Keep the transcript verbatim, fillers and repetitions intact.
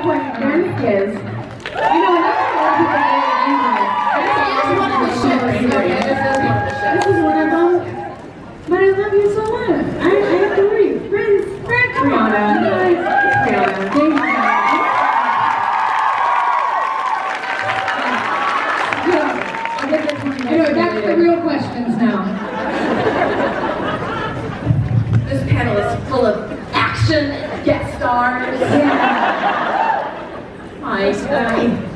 point, Granny is. You know, another one people get angry. This is one of the ships. Okay, this is one of the ships. This is one of them. But I love you so much. I, I adore you. Friends, friends, come on. Guys, Brianna, thank you. I'll get this one. Anyway, back to the real questions now. This panel is full of action guest stars. Yeah. Hi.